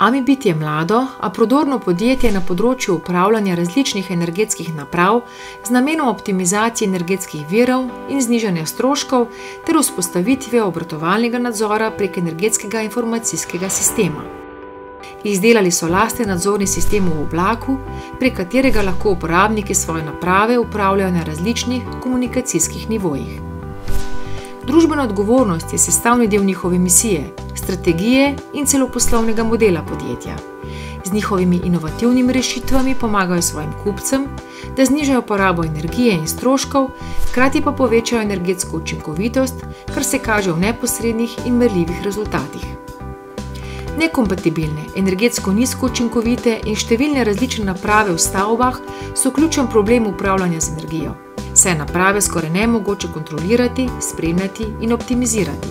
Amibit je mlado, a prodorno podjetje na področju upravljanja različnih energetskih naprav z namenom optimizacije energetskih virov in znižanja stroškov ter vzpostavitve obratovalnega nadzora prek energetskega informacijskega sistema. Izdelali so lasten nadzorni sistem v oblaku, prek katerega lahko uporabniki svoje naprave upravljajo na različnih komunikacijskih nivojih. Družbena odgovornost je sestavni del njihove misije, strategije in celo poslovnega modela podjetja. Z njihovimi inovativnimi rešitvami pomagajo svojim kupcem, da znižajo porabo energije in stroškov, hkrati pa povečajo energetsko učinkovitost, kar se kaže v neposrednih in merljivih rezultatih. Nekompatibilne, energetsko nizko učinkovite in številne različne naprave v stavbah so ključen problem upravljanja z energijo, saj je naprave skoraj nemogoče kontrolirati, spremljati in optimizirati.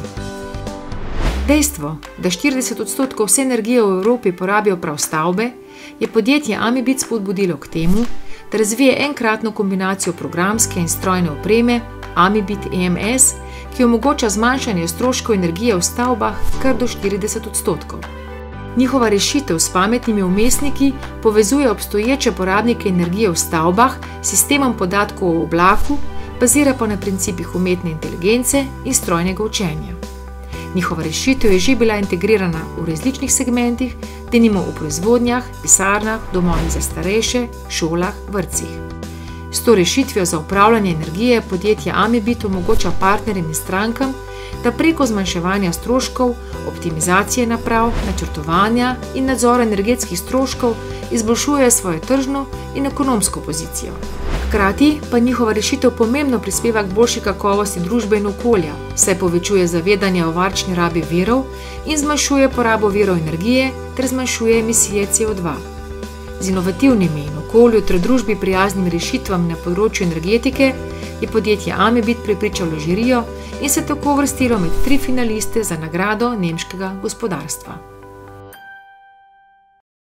Dejstvo, da 40% vse energije v Evropi porabijo prav stavbe, je podjetje Amibit spodbudilo k temu, da razvije enkratno kombinacijo programske in strojne opreme Amibit EMS, ki omogoča zmanjšanje stroškov energije v stavbah kar do 40%. Njihova rešitev s pametnimi vmesniki povezuje obstoječe porabnike energije v stavbah s sistemom podatkov v oblaku, bazira pa na principih umetne inteligence in strojnega učenja. Njihova rešitev je že bila integrirana v različnih segmentih, denimo v proizvodnjah, pisarnah, domovih za starejše, šolah, vrtcih. S to rešitvijo za upravljanje energije podjetje Amibit omogoča partnerjem in strankam, da preko zmanjševanja stroškov, optimizacije naprav, načrtovanja in nadzora energetskih stroškov izboljšuje svojo tržno in ekonomsko pozicijo. Hkrati pa njihova rešitev pomembno prispeva k boljši kakovosti družbe in okolja, saj povečuje zavedanje o varčni rabi virov in zmanjšuje porabo virov energije ter zmanjšuje emisije CO2. Z inovativnimi in okolju ter družbi prijaznimi rešitvami na področju energetike je podjetje Amibit prepričalo žirijo in se tako uvrstilo med 3 finaliste za nagrado nemškega gospodarstva.